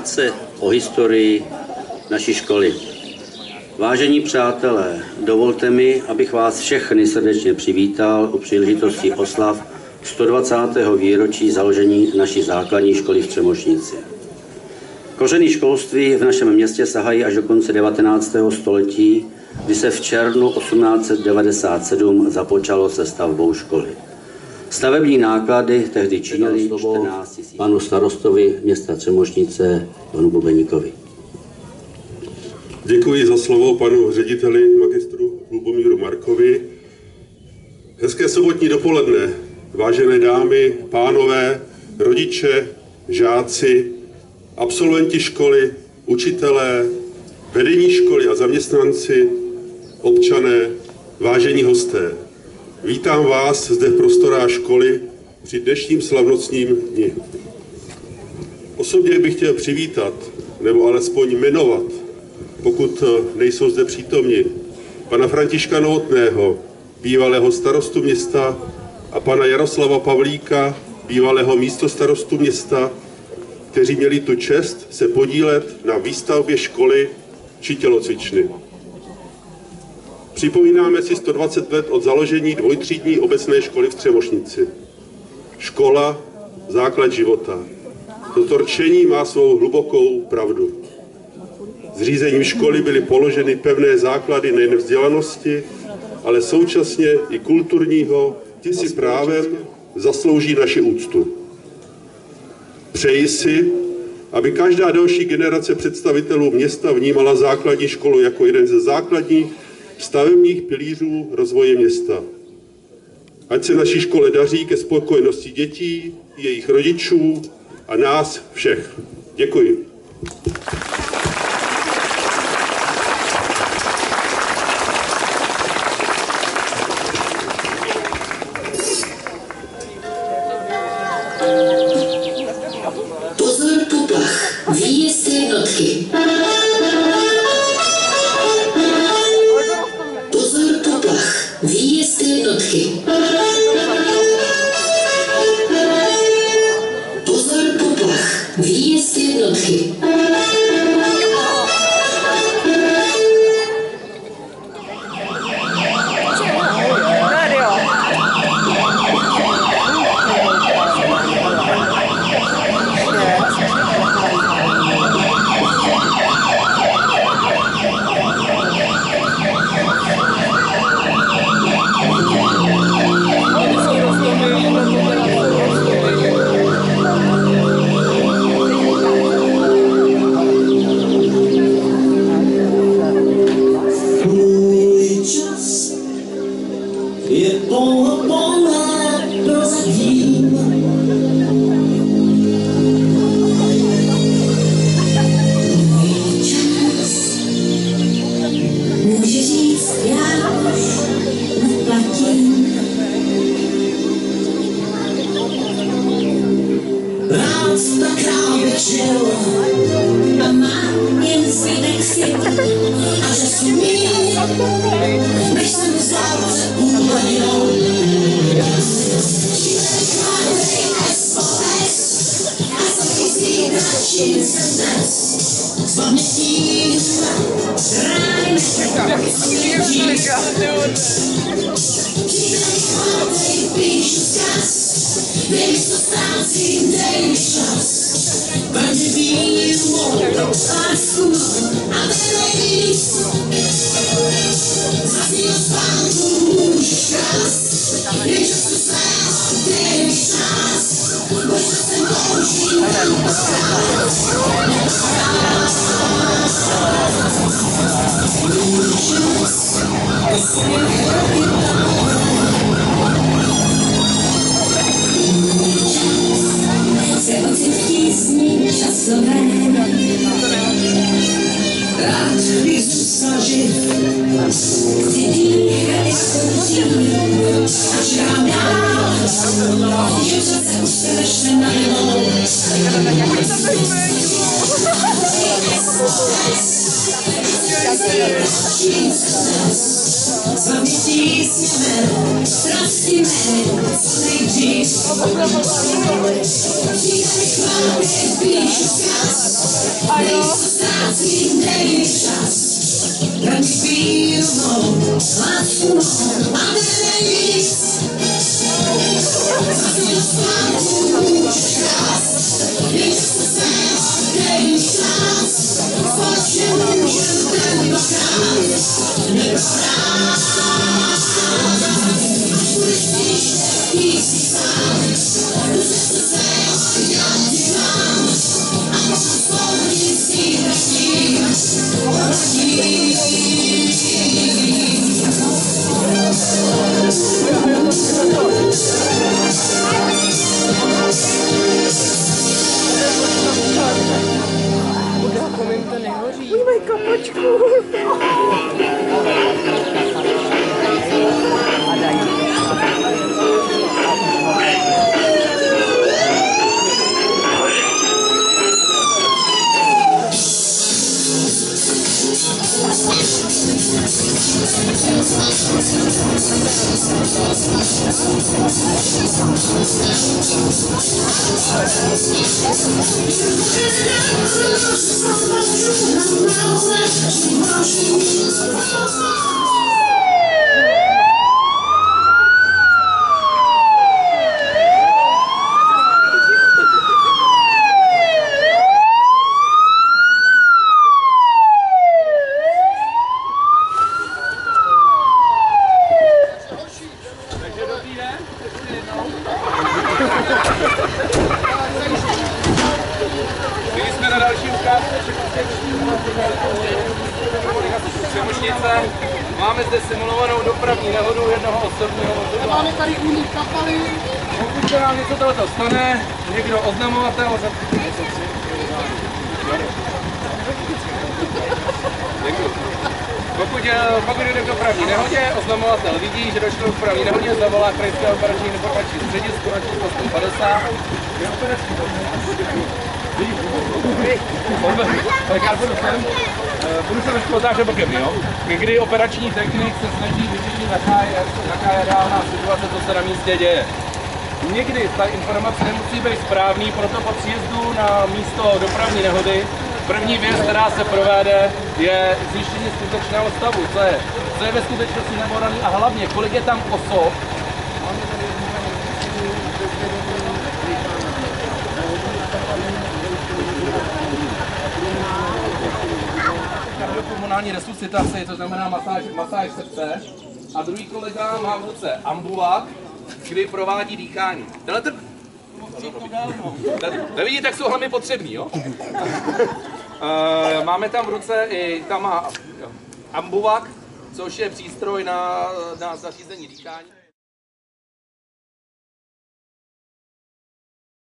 krátce o historii naší školy. Vážení přátelé, dovolte mi, abych vás všechny srdečně přivítal u příležitosti oslav 120. výročí založení naší základní školy v Třemošnici. Kořeny školství v našem městě sahají až do konce 19. století, kdy se v červnu 1897 započalo se stavbou školy. Stavební náklady tehdy činily 14 000 panu starostovi města Třemošnice, panu Bubeníkovi. Děkuji za slovo panu řediteli magistru Lubomíru Markovi. Hezké sobotní dopoledne, vážené dámy, pánové, rodiče, žáci, absolventi školy, učitelé, vedení školy a zaměstnanci, občané, vážení hosté. Vítám vás zde v prostorách školy při dnešním slavnostním dni. Osobně bych chtěl přivítat, nebo alespoň jmenovat, pokud nejsou zde přítomni, pana Františka Novotného, bývalého starostu města, a pana Jaroslava Pavlíka, bývalého místostarostu města, kteří měli tu čest se podílet na výstavbě školy či tělocvičny. Připomínáme si 120 let od založení dvojtřídní obecné školy v Třemošnici. Škola, základ života. Toto rčení má svou hlubokou pravdu. Zřízením školy byly položeny pevné základy nejen vzdělanosti, ale současně i kulturního, ti si právem zaslouží naši úctu. Přeji si, aby každá další generace představitelů města vnímala základní školu jako jeden ze základních stavebních pilířů rozvoje města. Ať se naší škole daří ke spokojenosti dětí, jejich rodičů a nás všech. Děkuji. Pozor poplach, výjezd jednotky. Pozor poplach, výjezd jednotky. Pozor poplach, výjezd jednotky. Zavětí si jméno, strasti jméno, co nejdřív. Přijde chválit, píš vzkaz, nejsou ztrácí, nejde čas. Jen píju mou, lásku mou, a nejvíc. Zavět zpátku, můžeš krás, když se svého dej čas. Společně můžem tentokrát neprohrát. Až budeš příště písni sám, můžeš se svého já ti mám. A potom spolu nic tím neštím, odradím. Podívej kapočku. Byli jsme na další ukázce přemožnice. Máme zde simulovanou dopravní nehodu jednoho osobního vozidla. Máme tady únik kapely. Pokud se nám něco tohoto stane, někdo oznamovatel, pokud jde k dopravní nehodě, oznamovatel vidí, že došlo k dopravní nehodě, zavolá krajské operační informační středisko na číslo 150. Tak já budu se rozpotáže bokem, jo? Kdy operační technik se snaží vyřešit, jaká je reálná situace, co se na místě děje. Někdy ta informace nemusí být správný, proto po příjezdu na místo dopravní nehody první věc, která se provede, je zjištění skutečného stavu, co je ve skutečnosti neboraný a hlavně, kolik je tam osob. Kardiopulmonální resuscitaci, to znamená masáž srdce. A druhý kolega má v ruce ambulák, kdy provádí dýchání. Nevidíte, tak jsou hlavně potřební, jo? Máme tam v ruce i tam má ambulák, což je přístroj na zařízení dýchání.